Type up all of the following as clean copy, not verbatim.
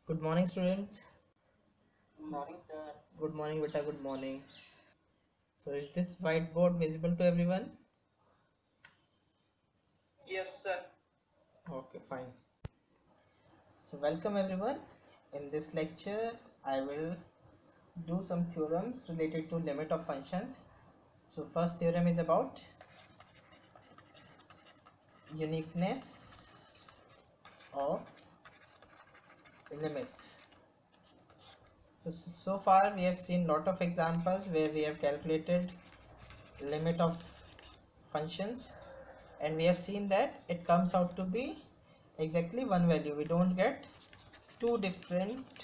Good morning, students. Morning, sir. Good morning, beta. Good morning. So, is this whiteboard visible to everyone? Yes, sir. Okay, fine. So, welcome everyone. In this lecture, I will do some theorems related to limit of functions. So, first theorem is about uniqueness of limits. So far we have seen lot of examples where we have calculated limit of functions, and we have seen that it comes out to be exactly one value. We don't get two different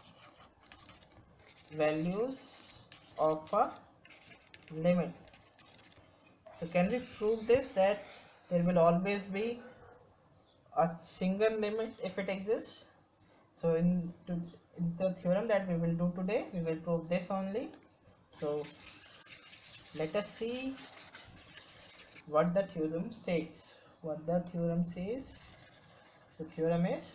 values of a limit. So can we prove this, that there will always be a single limit if it exists? So in the theorem that we will do today, we will prove this only. So let us see what the theorem states. What the theorem says. So theorem is,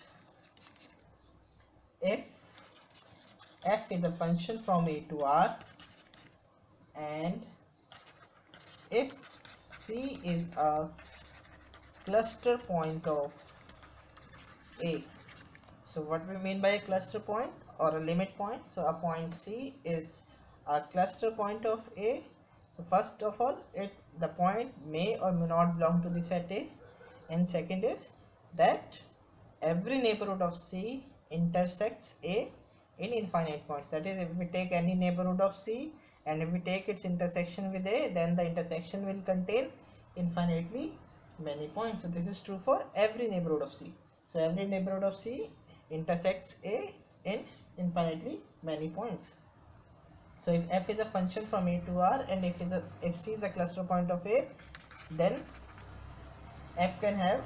if f is a function from a to r, and if c is a cluster point of a. So what we mean by a cluster point or a limit point? So a point c is a cluster point of a. So first of all, the point may or may not belong to the set a, and second is that every neighborhood of c intersects a in infinite points. That is, if we take any neighborhood of c and if we take its intersection with a, then the intersection will contain infinitely many points. So this is true for every neighborhood of c. So every neighborhood of c intersects a in infinitely many points. So if f is a function from a to r, and if c is a cluster point of a, then f can have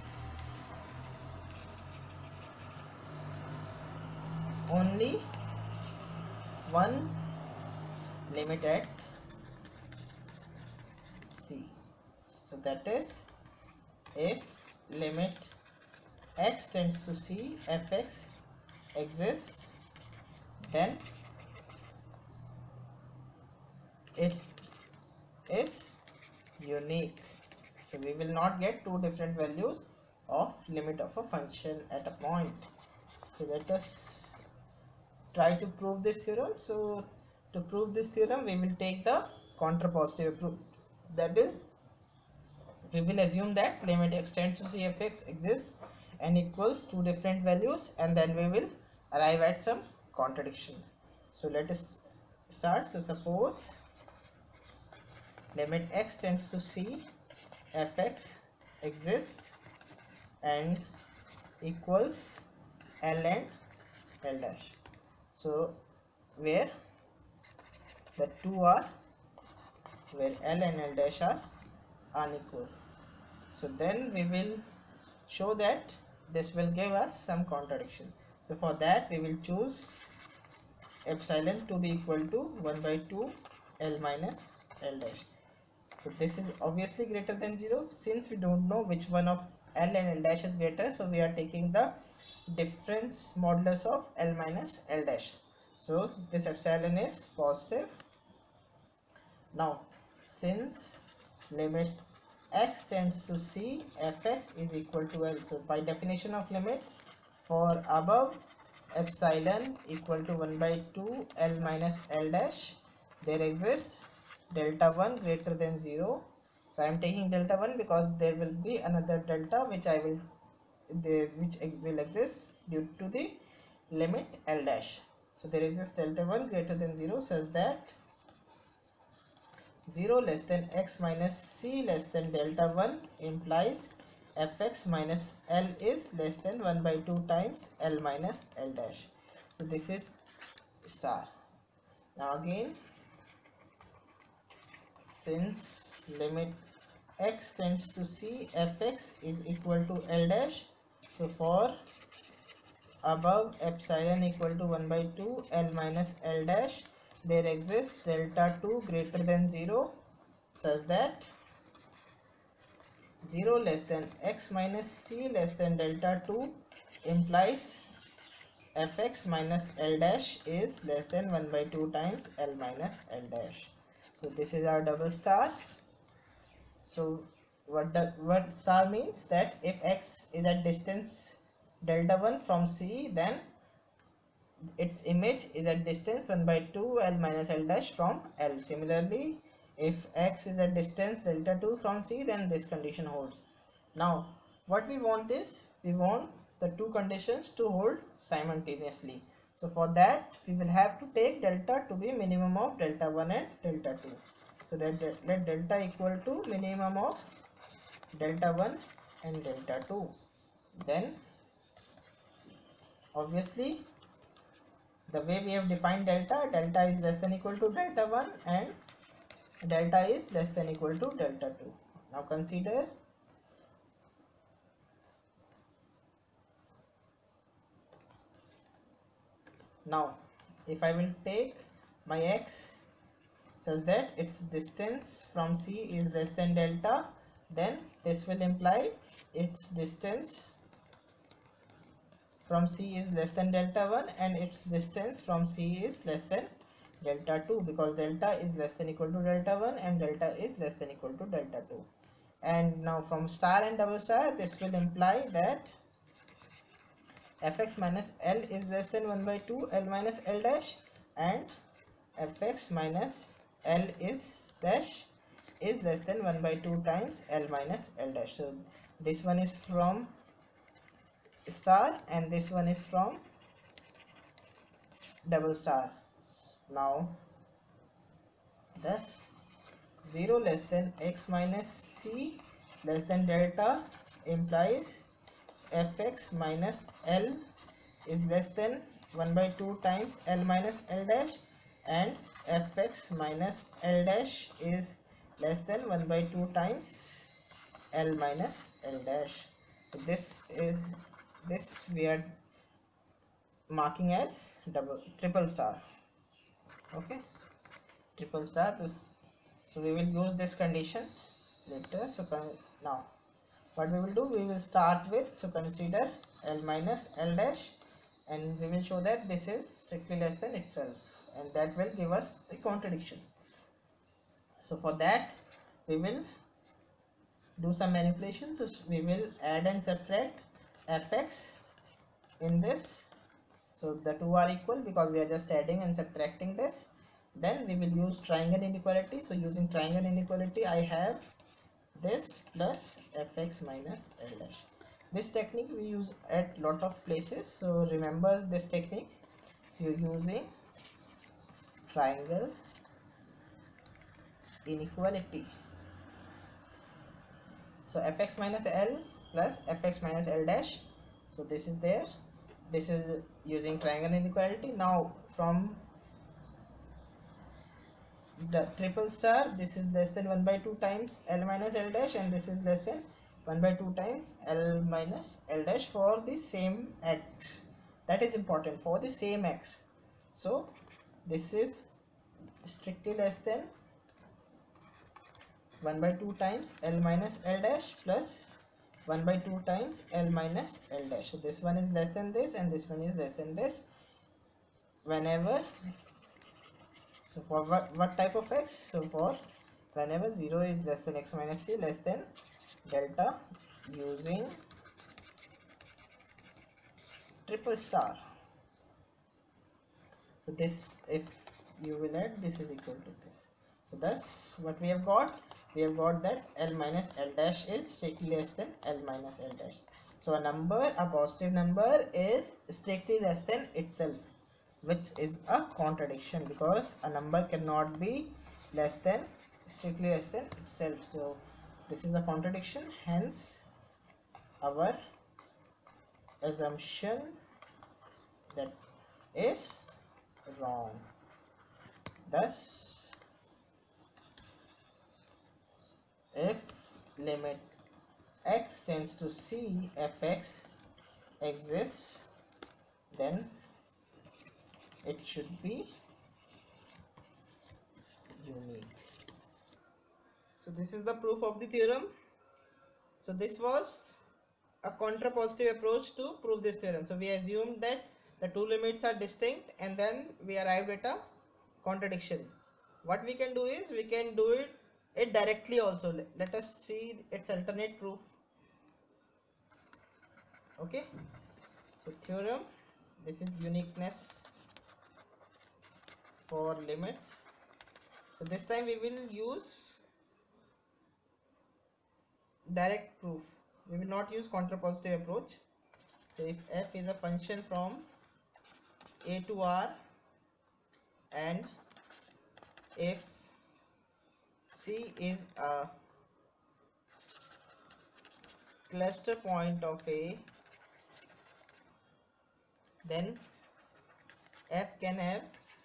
only one limit at c. So that is, if limit x tends to c fx exists, then it is unique. So we will not get two different values of limit of a function at a point. So let us try to prove this theorem. So to prove this theorem, we will take the contrapositive proof. That is, we will assume that limit x tends to c fx exists and equals two different values, and then we will arrive at some contradiction. So let us start. So suppose limit x tends to c fx exists and equals L and L dash. So where the two are, where L and L dash are unequal. So then we will show that this will give us some contradiction. So for that we will choose epsilon to be equal to 1 by 2 L minus L dash. So this is obviously greater than 0. Since we don't know which one of L and L dash is greater, so we are taking the difference modulus of L minus L dash. So this epsilon is positive. Now since limit x tends to c fx is equal to L, so by definition of limit, for above epsilon equal to 1 by 2 L minus L dash, there exists delta 1 greater than 0. So I am taking delta 1 because there will be another delta which will exist due to the limit L dash. So there exists delta 1 greater than 0 such that 0 less than x minus c less than delta 1 implies fx minus L is less than 1 by 2 times L minus L dash. So this is star. Now again, since limit x tends to c fx is equal to L dash, so for above epsilon equal to 1 by 2 L minus L dash, there exists delta 2 greater than 0 such that 0 less than x minus c less than delta 2 implies fx minus L dash is less than 1 by 2 times L minus L dash. So this is our double star. So what star means that if x is at distance delta 1 from C, then its image is at distance 1 by 2 L minus L dash from L. Similarly, if x is at distance delta 2 from C, then this condition holds. Now what we want is, we want the two conditions to hold simultaneously. So for that we will have to take delta to be minimum of delta 1 and delta 2. So let delta equal to minimum of delta 1 and delta 2. Then obviously the way we have defined delta is less than equal to delta 1 and delta is less than equal to delta 2. Now consider now if I will take my x such that its distance from C is less than delta, then this will imply its distance from C is less than delta 1 and its distance from C is less than delta 2, because delta is less than equal to delta 1 and delta is less than equal to delta 2. And now from star and double star, this will imply that fx minus L is less than 1 by 2 L minus L dash, and fx minus L is dash is less than 1 by 2 times L minus L dash. So this one is from star and this one is from double star. Now thus 0 less than x minus C less than delta implies fx minus L is less than 1 by 2 times L minus L dash, and fx minus L dash is less than 1 by 2 times L minus L dash. So this we are marking as triple star. Okay, triple star. So we will use this condition later. So now what we will do, we will start with, so consider L minus L dash, and we will show that this is strictly less than itself, and that will give us the contradiction. So for that we will do some manipulation. So we will add and subtract fx in this, so the two are equal because we are just adding and subtracting this. Then we will use triangle inequality. So using triangle inequality, I have this plus fx minus L dash. This technique we use at lot of places, so remember this technique. So you're using triangle inequality. So fx minus L plus fx minus L dash, so this is there, this is using triangle inequality. Now from the triple star, this is less than 1 by 2 times L minus L dash, and this is less than 1 by 2 times L minus L dash for the same x. That is important, for the same x. So this is strictly less than 1 by 2 times L minus L dash plus 1 by 2 times L minus L dash. So this one is less than this and this one is less than this whenever, so for what type of x? So for whenever 0 is less than x minus c less than delta, using triple star. So this, if you will add, this is equal to this. So thus what we have got that L minus L dash is strictly less than L minus L dash. So a positive number is strictly less than itself, which is a contradiction because a number cannot be strictly less than itself. So this is a contradiction, hence our assumption that is wrong. Thus if limit x tends to c fx exists, then it should be unique. So this is the proof of the theorem. So this was a contrapositive approach to prove this theorem. So we assumed that the two limits are distinct and then we arrived at a contradiction. What we can do is we can do it directly also. Let us see its alternate proof. Okay, so theorem, this is uniqueness for limits. So this time we will use direct proof, we will not use contrapositive approach. So if f is a function from a to r and if c is a cluster point of a, then f can have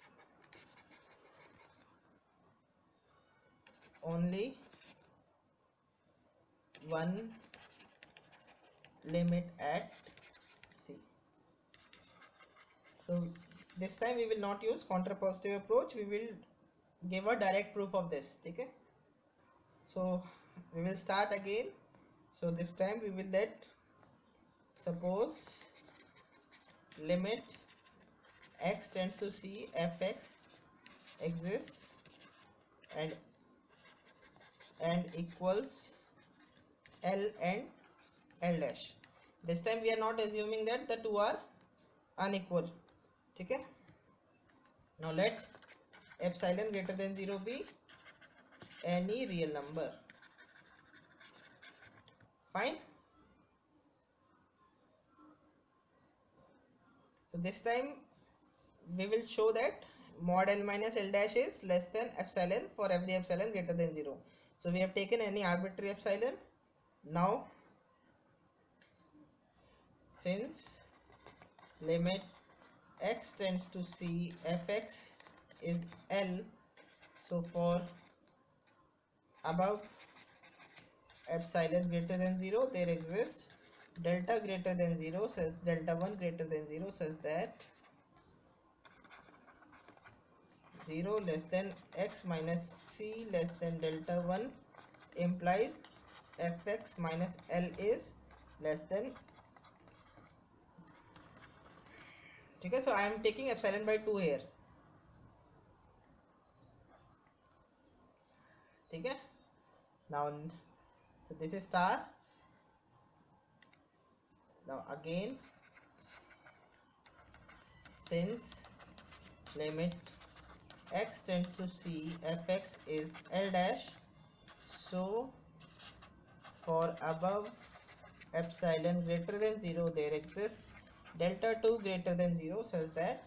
only one limit at c. So this time we will not use contrapositive approach, we will give a direct proof of this. Okay, so we will start again. So this time we will let, suppose limit x tends to c fx exists and equals L and L dash. This time we are not assuming that the two are unequal. Okay, now let epsilon greater than 0 be any real number. Fine. So this time we will show that mod L minus L dash is less than epsilon for every epsilon greater than 0. So we have taken any arbitrary epsilon. Now since limit x tends to c fx is L, so for above epsilon greater than 0 there exists delta greater than 0 such delta 1 greater than 0 such that 0 less than x minus c less than delta 1 implies fx minus L is less than. Okay, so I am taking epsilon by 2 here. Okay, now so this is star. Now again, since limit x tends to c fx is L dash, so for above epsilon greater than 0 there exists delta 2 greater than 0 such that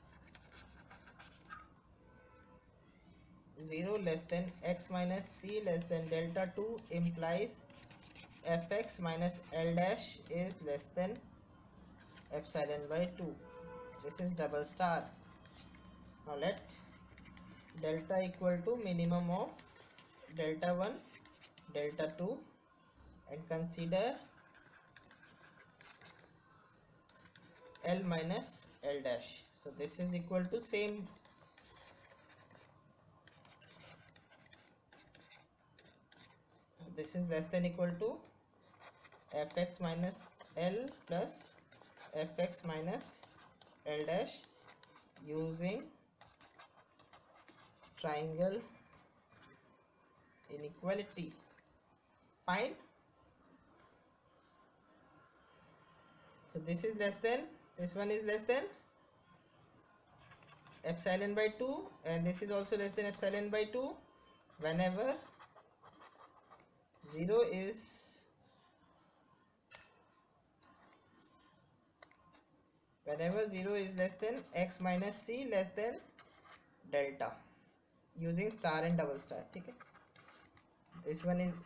0 less than x minus c less than delta 2 implies fx minus L dash is less than epsilon by 2. This is double star. Now let delta equal to minimum of delta 1 delta 2 and consider L minus L dash. So this is equal to same. So this is less than equal to fx minus L plus fx minus L dash using triangle inequality. Fine. So this is less than, this one is less than epsilon by 2 and this is also less than epsilon by 2 whenever 0 is less than x minus c less than delta using star and double star. Okay, this one is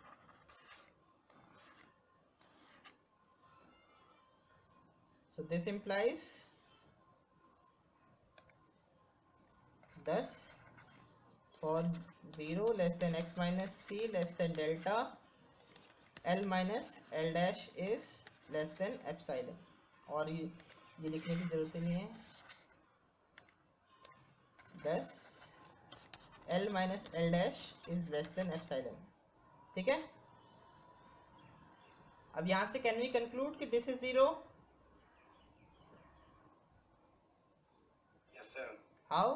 so this implies thus for 0 less than x minus c less than delta L minus L dash is less than epsilon. और ये लिखने की जरूरत नहीं है. Thus L minus L dash is less than epsilon. ठीक है. अब यहाँ से can we conclude कि this is 0? How?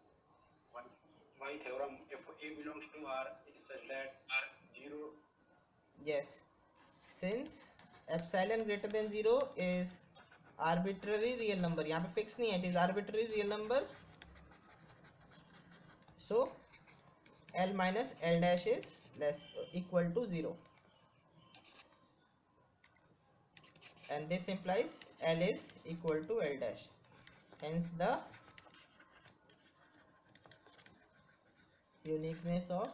My theorem, if A belongs to R, it is such that 0. Yes, since epsilon greater than 0 is arbitrary real number, यहाँ पे fix नहीं है, it is arbitrary real number, so L minus L dash is less equal to 0, and this implies L is equal to L dash, hence the uniqueness of.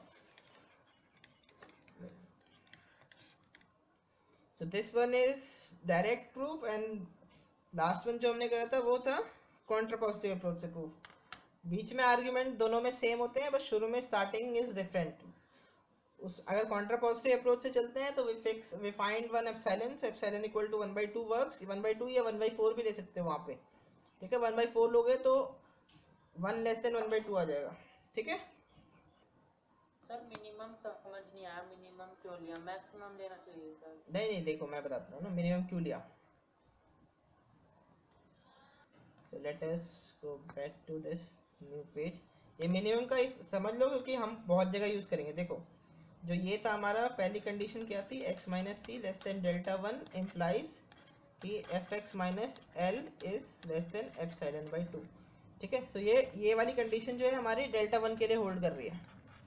So this one is direct proof, and last one जो हमने करा था वो था contrapositive approach से proof. बीच में argument दोनों में सेम होते हैं, बस शुरू में स्टार्टिंग इज डिफरेंट. उस अगर कॉन्ट्रापोजिटिव अप्रोच से चलते हैं तो we find one epsilon, so epsilon equal to 1/2 works. 1/2 या 1/4 भी ले सकते हो वहाँ पे, ठीक है. 1/4 लोगे तो 1 लेस देन 1/2 आ जाएगा, ठीक है. सर मिनिमम समझ नहीं आया, मिनिमम क्यों लिया, मैक्सिमम लेना चाहिए सर. नहीं देखो मैं बताता हूँ ना मिनिमम क्यों लिया. So let us go back to this new page. ये मिनिमम का समझ लो क्योंकि हम बहुत जगह यूज करेंगे. देखो जो ये था हमारा पहली कंडीशन क्या थी, x minus C less than delta 1 implies कि F X minus L is less than epsilon by 2, ठीक है. सो ये वाली कंडीशन जो है हमारी डेल्टा 1 के लिए होल्ड कर रही है.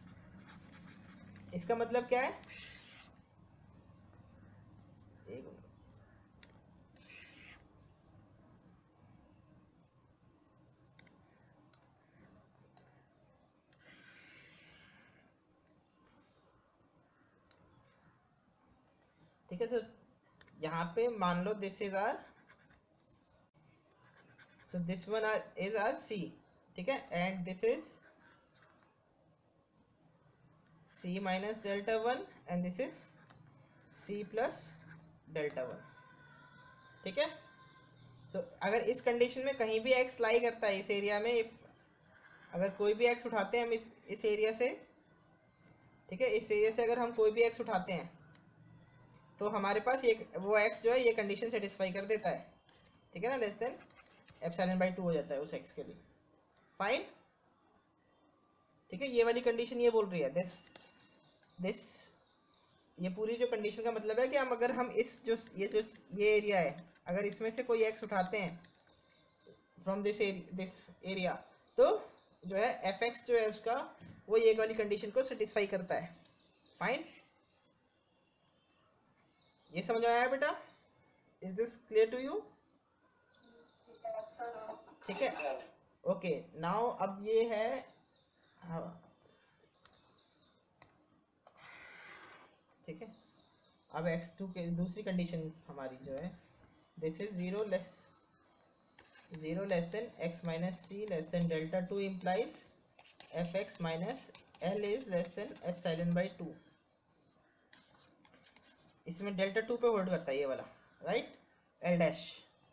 इसका मतलब क्या है, एक मिनट, ठीक है. सो यहाँ पे मान लो this is R, so this one is R C, ठीक है, and this is C minus delta 1 and this is C plus delta 1, ठीक है. सो अगर इस कंडीशन में कहीं भी x लाई करता है इस एरिया में, अगर कोई भी x उठाते हैं हम इस एरिया से, ठीक है, इस एरिया से अगर हम कोई भी x उठाते हैं तो हमारे पास ये वो x जो है ये कंडीशन सेटिस्फाई कर देता है, ठीक है ना. लेस देन एप्सिलॉन बाई 2 हो जाता है उस x के लिए. फाइन, ठीक है. ये वाली कंडीशन ये बोल रही है दिस ये पूरी जो कंडीशन का मतलब है कि हम अगर हम इस जो ये एरिया है अगर इसमें से कोई x उठाते हैं फ्रॉम दिस एरिया तो जो है एफ एक्स जो है उसका वो ये वाली कंडीशन को सेटिस्फाई करता है. फाइन, ये समझ आया बेटा? Is this clear to you? ठीक है, ओके. नाउ अब ये है, ठीक है. अब x2 के दूसरी कंडीशन हमारी जो है this is 0 less than x minus C less than delta 2 implies F X minus L is less than epsilon by 2. इसमें डेल्टा 2 पे होल्ड करता है ये वाला, राइट, एल डैश.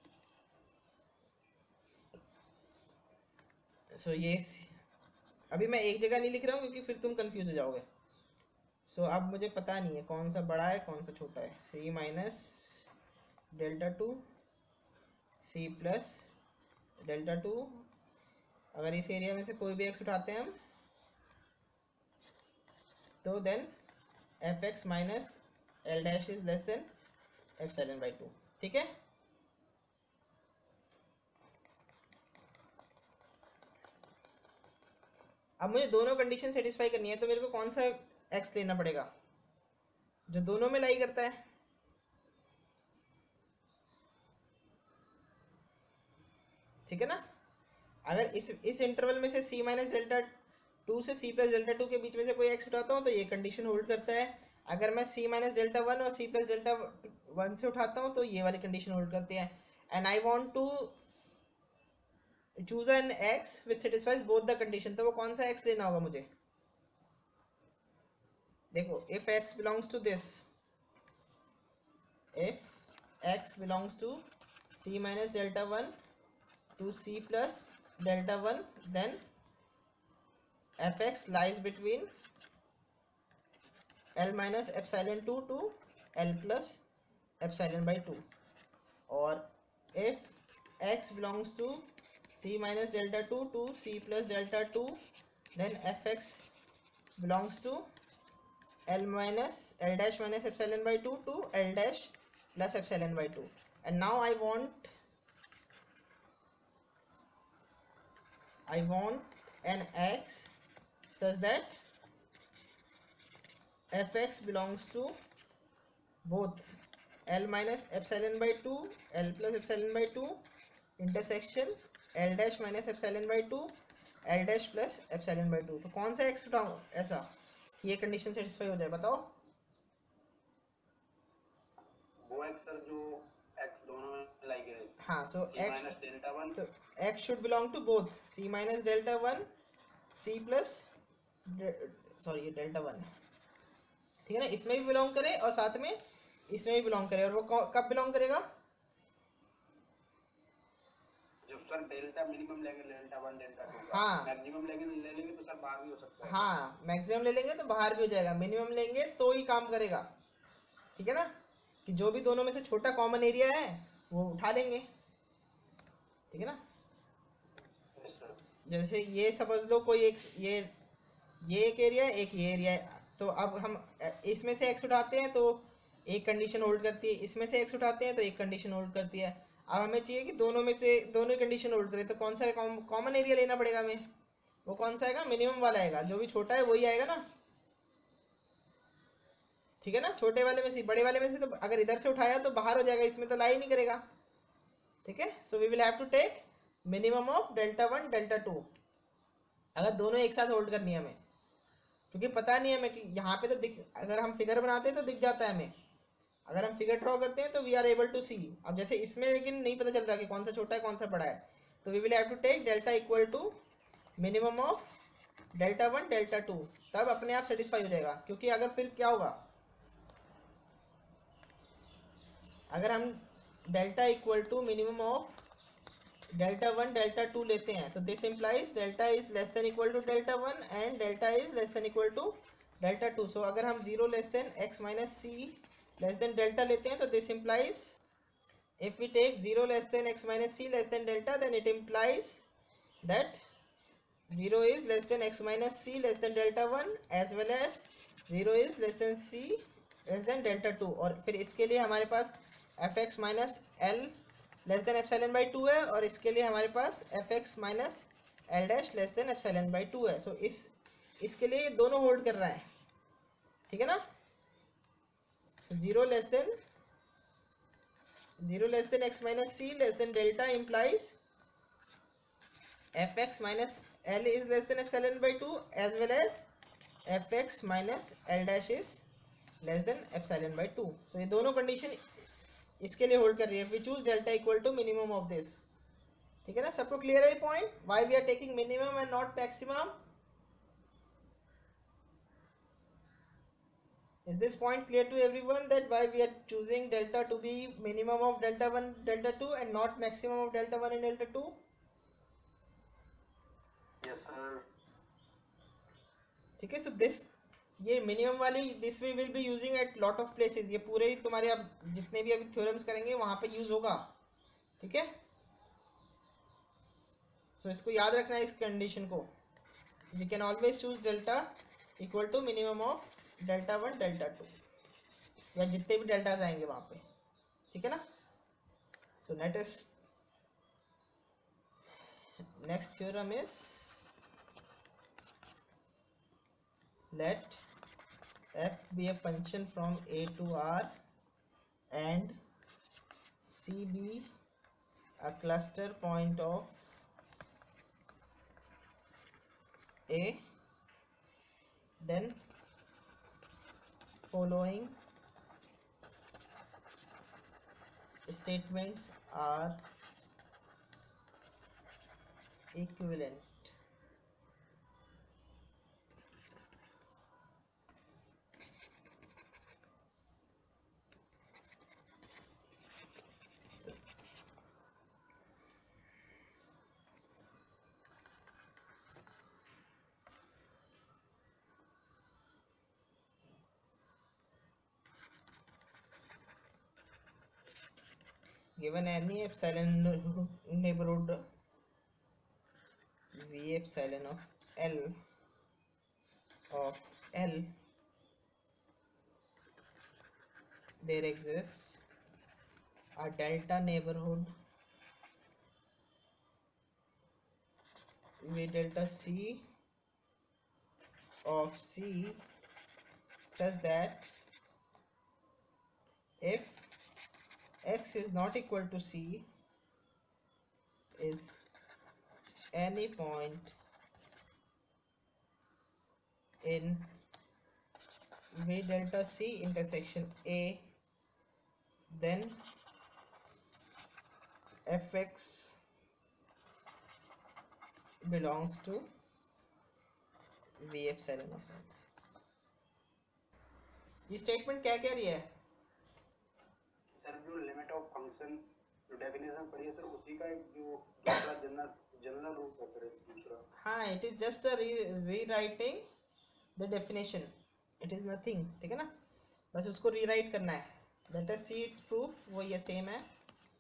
सो ये अभी मैं एक जगह नहीं लिख रहा हूँ क्योंकि फिर तुम कंफ्यूज हो जाओगे. सो अब मुझे पता नहीं है कौन सा बड़ा है कौन सा छोटा है. C minus delta 2 C plus delta 2, अगर इस एरिया में से कोई भी x उठाते हैं हम तो then F X minus L dash is less than epsilon by 2, ठीक है. अब मुझे दोनों कंडीशन सेटिस्फाई करनी है तो मेरे को कौन सा x लेना पड़ेगा जो दोनों में लाई करता है. ठीक है ना. अगर इस इंटरवल में से c माइनस डेल्टा 2 से c प्लस डेल्टा 2 के बीच में से कोई x उठाता हूँ तो ये कंडीशन होल्ड करता है. अगर मैं c माइनस डेल्टा 1 और c प्लस डेल्टा 1 से उठाता हूँ तो ये वाली कंडीशन होल्ड करती है. And I want to choose an x which satisfies both the condition, तो वो कौन सा x लेना होगा मुझे. देखो if x belongs to this, if x belongs to c minus delta 1 to c plus delta 1, then fx lies between l minus epsilon 2 to l plus epsilon by 2. or if x belongs to c minus delta 2 to c plus delta 2, then fx belongs to L dash minus epsilon by 2 to L dash plus epsilon by 2. And now I want an x such that fx belongs to both L minus epsilon by 2, L plus epsilon by 2 intersection L dash minus epsilon by 2, L dash plus epsilon by 2. तो कौन सा x उठाऊं ऐसा ये condition satisfy हो जाए, बताओ। वो x sir जो x दोनों में लाइक है। हाँ, so c x minus delta 1, तो x should belong to both c minus delta 1 c plus sorry delta 1, ठीक है ना, इसमें भी बिलोंग करे और साथ में इसमें भी बिलोंग करे। और वो कब बिलोंग करेगा? जब सर डेल्टा मिनिमम लेंगे डेल्टा 1 डेल्टा 2 का, हाँ, मैक्सिमम लेंगे तो सर बाहर भी हो सकता है। हाँ, मैक्सिमम ले लेंगे तो बाहर भी हो जाएगा, मिनिमम लेंगे तो ही काम करेगा, ठीक है ना, कि जो भी दोनों में से छोटा कॉमन एरिया है वो उठा लेंगे, ठीक है ना। जैसे ये समझ लो कोई एक ये एक एरिया है, एक ये एरिया है, तो अब हम इसमें से x उठाते हैं तो एक कंडीशन होल्ड करती है, इसमें से x उठाते हैं तो एक कंडीशन होल्ड करती है। अब हमें चाहिए कि दोनों में से दोनों कंडीशन होल्ड करे, तो कौन सा कॉमन एरिया लेना पड़ेगा हमें? वो कौन सा आएगा? मिनिमम वाला आएगा, जो भी छोटा है वही आएगा ना, ठीक है ना। छोटे वाले में से बड़े वाले में से तो अगर इधर से उठाया तो बाहर हो जाएगा, इसमें तो लाई नहीं करेगा, ठीक है। So we will have to take minimum of delta 1 delta 2 अगर दोनों एक साथ होल्ड करनी है हमें, क्योंकि पता नहीं है हमें कि यहाँ पे तो दिख, अगर हम फिगर बनाते हैं तो दिख जाता है हमें, अगर हम फिगर ड्रॉ करते हैं तो we are able to see. अब जैसे इसमें लेकिन नहीं पता चल रहा कि कौन सा छोटा है कौन सा बड़ा है, तो we will have to take delta equal to minimum of delta 1 delta 2, तब अपने आप सेटिस्फाई हो जाएगा। क्योंकि अगर फिर क्या होगा, अगर हम delta equal to minimum of delta 1 delta 2 लेते हैं तो this implies delta is less than equal to delta 1 and delta is less than equal to delta 2। So अगर हम 0 less than x minus C less than delta लेते हैं तो this implies if we take 0 less than x minus c less than delta, then it implies that 0 is less than x minus c less than delta 1 as well as 0 is less than c less than delta 2। और फिर इसके लिए हमारे पास fx minus l less than epsilon by 2 है, और इसके लिए हमारे पास fx minus l dash less than epsilon by 2 है। सो इसके लिए दोनों होल्ड कर रहा है, ठीक है ना। 0 less than x minus c less than delta implies fx minus l is less than epsilon by 2 as well as fx minus l dash is less than epsilon by 2। so ये दोनों condition इसके लिए hold कर रही है। We choose delta equal to minimum of this, ठीक है ना। सबको क्लियर है ये point, why we are taking minimum and not maximum? Is this point clear to everyone that why we are choosing delta to be minimum of delta 1 delta 2 and not maximum of delta 1 and delta 2? Yes sir. ठीक है। So this ये minimum वाली this we will be using at lot of places, ये पूरे ही तुम्हारे अब जितने भी अभी थ्योरम्स करेंगे वहां पे यूज होगा, ठीक है। सो इसको याद रखना है इस कंडीशन को, we can always choose delta equal to minimum of delta 1 delta 2 या जितने भी डेल्टाज आएंगे वहां पे, ठीक है ना। So next theorem is let f be a function from a to r and c be a cluster point of a, then following statements are equivalent। given any epsilon neighborhood V epsilon of L, there exists a delta neighborhood V delta C of C such that if x is not equal to C is any point in V delta C intersection A, then fx belongs to V epsilon of L. ये statement क्या कह रही है? Sir जो limit of function जो definition पढ़ी है sir उसी का एक जो दूसरा जनरल रूप है सर दूसरा. हाँ, it is just a rewriting the definition, it is nothing. ठीक है ना, बस उसको रीराइट करना है. Let us see it's proof. वो ये सेम है,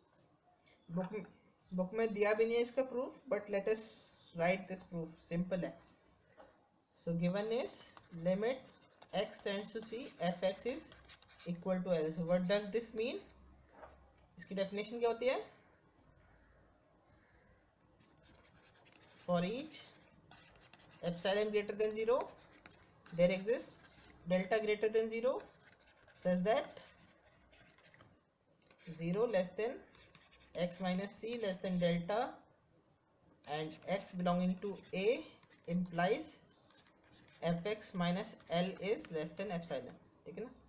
बुक में दिया भी नहीं है इसका proof, but let us write this proof. Simple है. So given is limit x tends to c fx is equal to l. So what does this mean? इसकी डेफिनेशन क्या होती है? For each epsilon greater than 0 there exists delta greater than 0 such that 0 less than x minus c less than delta and x belonging to A implies fx minus L is less than epsilon. ठीक है ना.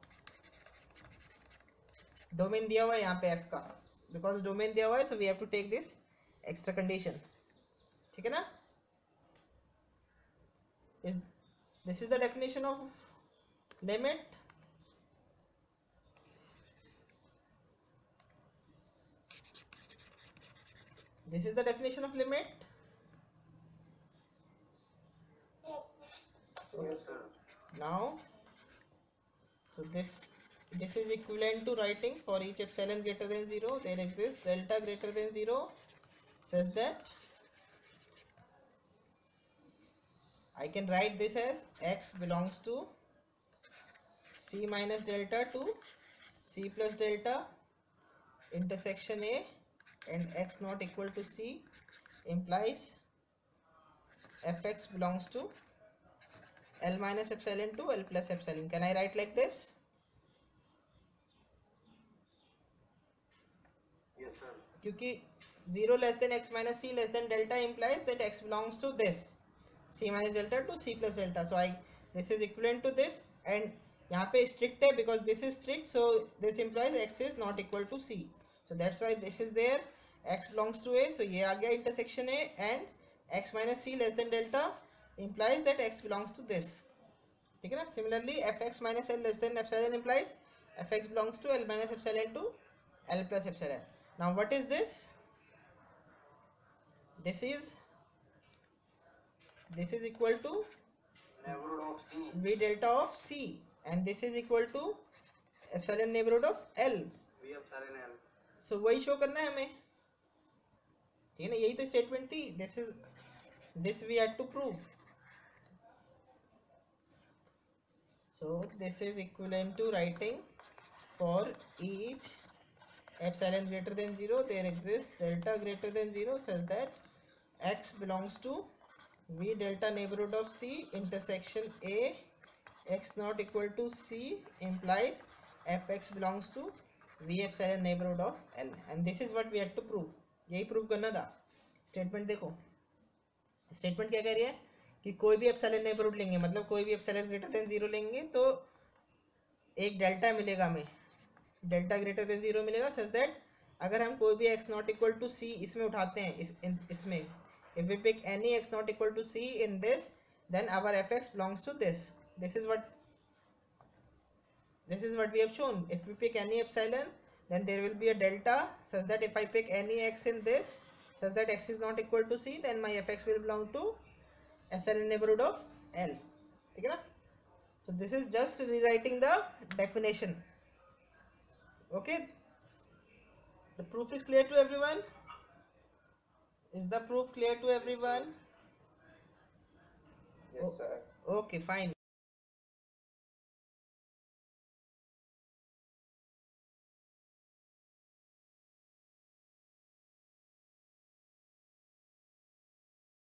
Domain दिया हुआ है यहाँ पे f का, because domain दिया हुआ है, so we have to take this extra condition. ठीक है ना. This is the definition of limit. This is the definition of limit. Yes sir. Now, so this is equivalent to writing for each epsilon greater than 0 there exists delta greater than 0 such that I can write this as x belongs to c minus delta to c plus delta intersection A and x not equal to c implies fx belongs to L minus epsilon to L plus epsilon. Can I write like this? Yes sir. क्योंकि 0 less than x minus c less than delta implies that x belongs to this c minus delta to c plus delta. So this is equivalent to this, and यहाँ पे strict है because this is strict, so this implies x is not equal to c. So that's why this is there. X belongs to A, so ये आ गया intersection A, and x minus c less than delta implies that x belongs to this. ठीक है ना. Similarly, fx minus L less than epsilon implies fx belongs to L minus epsilon to L plus epsilon. Now what is this? This is equal to Neighborhood of C. V delta of C, and this is equal to epsilon neighborhood of L. V epsilon L. So वही show करना है हमें. ठीक है ना, यही तो statement थी. This we had to prove. So this is equivalent to writing for each epsilon greater than 0 there exists delta greater than 0 such that x belongs to V delta neighborhood of C intersection A x not equal to C implies fx belongs to V epsilon neighborhood of L, and this is what we had to prove. यही prove करना था. Statement देखो, statement क्या कह रही है कि कोई भी एप्सिलॉन नेबरहुड लेंगे, मतलब कोई भी एप्सिलॉन ग्रेटर देन 0 लेंगे तो एक डेल्टा मिलेगा हमें, डेल्टा ग्रेटर देन 0 मिलेगा सच दैट अगर हम कोई भी x not equal to c इसमें उठाते हैं, इसमें if we pick any x not equal to c in this then our fx belongs to this. This is what we have shown. If we pick any epsilon then there will be a delta such that if I pick any x in this such that x is not equal to c then my fx will belong to epsilon neighborhood of L. ठीक है ना. So this is just rewriting the definition. Okay, the proof is clear to everyone? Is the proof clear to everyone? Yes, sir. Okay, fine.